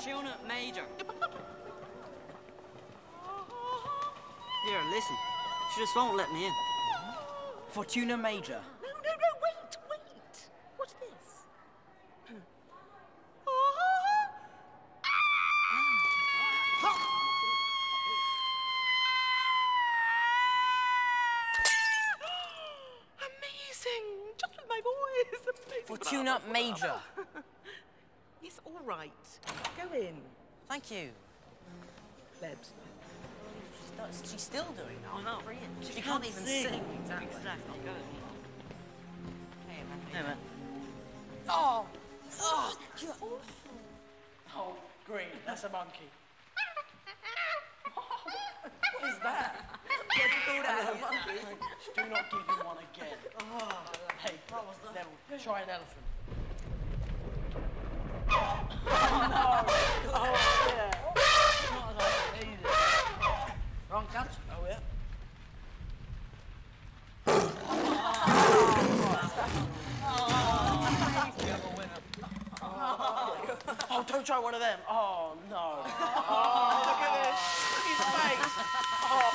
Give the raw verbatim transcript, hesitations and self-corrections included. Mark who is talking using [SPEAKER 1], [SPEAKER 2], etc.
[SPEAKER 1] Fortuna Major. Here, listen. She just won't let me in.
[SPEAKER 2] Fortuna Major.
[SPEAKER 3] No, no, no, wait, wait. What's this? Amazing! Just with my voice. Amazing.
[SPEAKER 2] Fortuna Major.
[SPEAKER 3] Yes, all right. Go in.
[SPEAKER 2] Thank you.
[SPEAKER 3] Lebs.
[SPEAKER 2] She's, not, she's still doing that.
[SPEAKER 1] Oh, no.
[SPEAKER 2] Brilliant. She,
[SPEAKER 1] She
[SPEAKER 2] can't,
[SPEAKER 1] can't
[SPEAKER 2] even
[SPEAKER 1] sing.
[SPEAKER 2] sing. Exactly.
[SPEAKER 1] Exactly. Go ahead.
[SPEAKER 2] Hey, man.
[SPEAKER 1] Hey, man.
[SPEAKER 2] Oh! Oh!
[SPEAKER 4] Oh, green. That's a monkey. What is that?
[SPEAKER 2] What you call that? A monkey?
[SPEAKER 4] Do not give him one again. Oh, hey, Neville, try an elephant. Oh, no. Oh, yeah. Not as I needed.
[SPEAKER 2] Wrong catch.
[SPEAKER 4] Oh, yeah. Oh, don't try one of them. Oh, no. Oh, look at this. Look at his face. Oh.